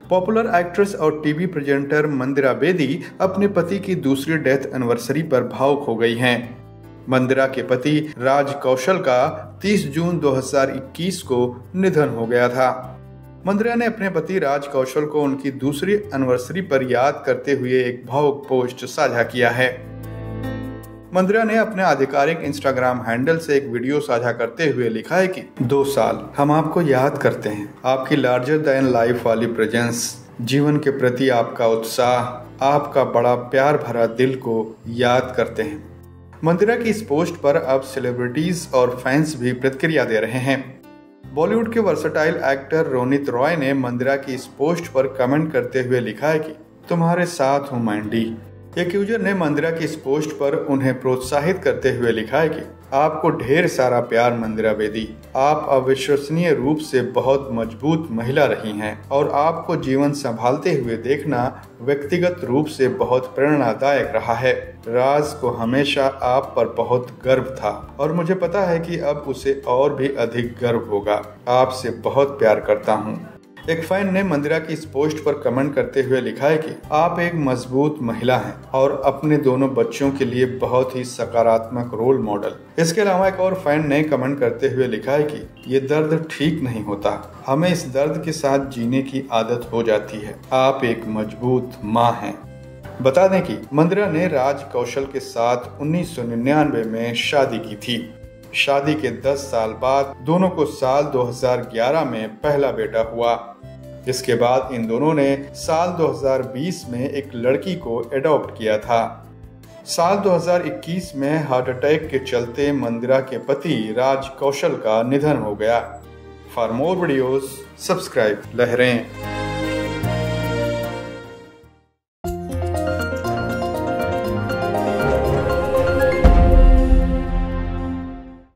Popular actress और TV presenter Mandira Bedi अपने पति की दूसरी डेथ एनिवर्सरी पर भावुक हो गई हैं। मंदिरा के पति राज कौशल का 30 जून 2021 को निधन हो गया था। मंदिरा ने अपने पति राज कौशल को उनकी दूसरी एनिवर्सरी पर याद करते हुए एक भावुक पोस्ट साझा किया है। मंदिरा ने अपने आधिकारिक इंस्टाग्राम हैंडल से एक वीडियो साझा करते हुए लिखा है कि 2 साल हम आपको याद करते हैं। आपकी लार्जर देन लाइफ वाली प्रेजेंस, जीवन के प्रति आपका उत्साह, आपका बड़ा प्यार भरा दिल को याद करते हैं। मंदिरा की इस पोस्ट पर अब सेलिब्रिटीज और फैंस भी प्रतिक्रिया दे रहे हैं। बॉलीवुड के वर्सेटाइल एक्टर रोनित रॉय ने मंदिरा की इस पोस्ट पर कमेंट करते हुए लिखा है कि तुम्हारे साथ हूँ मैंडी। एक यूजर ने मंदिरा की इस पोस्ट पर उन्हें प्रोत्साहित करते हुए लिखा है कि आपको ढेर सारा प्यार मंदिरा बेदी। आप अविश्वसनीय रूप से बहुत मजबूत महिला रही हैं और आपको जीवन संभालते हुए देखना व्यक्तिगत रूप से बहुत प्रेरणादायक रहा है। राज को हमेशा आप पर बहुत गर्व था और मुझे पता है कि अब उसे और भी अधिक गर्व होगा। आपसे बहुत प्यार करता हूँ। एक फैन ने मंदिरा की इस पोस्ट पर कमेंट करते हुए लिखा है कि आप एक मजबूत महिला हैं और अपने दोनों बच्चों के लिए बहुत ही सकारात्मक रोल मॉडल। इसके अलावा एक और फैन ने कमेंट करते हुए लिखा है कि ये दर्द ठीक नहीं होता, हमें इस दर्द के साथ जीने की आदत हो जाती है। आप एक मजबूत माँ हैं। बता दें कि मंदिरा ने राज कौशल के साथ 1999 में शादी की थी। शादी के 10 साल बाद दोनों को साल 2011 में पहला बेटा हुआ। इसके बाद इन दोनों ने साल 2020 में एक लड़की को एडॉप्ट किया था। साल 2021 में हार्ट अटैक के चलते मंदिरा के पति राज कौशल का निधन हो गया। फॉर मोर वीडियोस सब्सक्राइब लहरें।